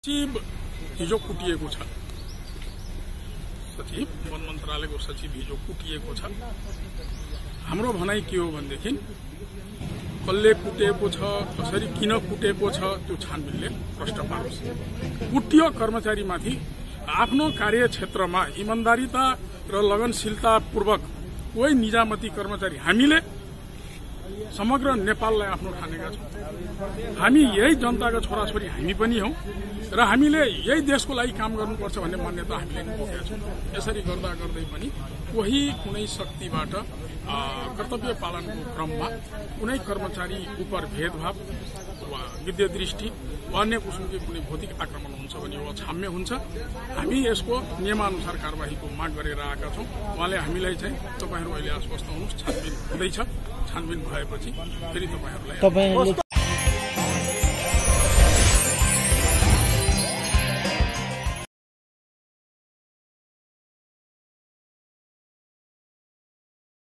सचिव हिजो कुटिएको छ। सचिव वन मन्त्रालयको सचिव हिजो कुटिएको छ। हाम्रो भनाइ के हो भनेदेखि कसले कुटेको छ, कसरी किन कुटेको छ त्यो छानबिनले प्रश्न पारोस्। कुटियो कर्मचारीमाथि आफ्नो कार्यक्षेत्रमा इमानदारीता र लगनशीलतापूर्वक कोही निजामती कर्मचारी हामीले समग्र नेपाललाई आफ्नो ठानेका छौं। हामी यही जनताका छोराछोरी हामी पनि हौं र हामीले यही देशको लागि काम गर्नुपर्छ भन्ने मान्यता हामीले बोकेका छौं। यसरी गर्दा गर्दै पनि कोही कुनै शक्तिबाट कर्तव्य पालनको क्रममा कुनै कर्मचारी उप भेदभाव वा विद्यादृष्टि वा अन्य किसिमको कुनै भौतिक आक्रमण हुन्छ भने यो अक्षाम्य हुन्छ। हामी यसको नियमानुसार कार्यवाहीको माग गरेर आएका छौं। उहाँले हामीलाई चाहिँ तपाईहरु अहिले आश्वस्त हुनुहोस्, छानबिन हुँदैछ। छानबिन भएपछि फेरि तपाईहरुलाई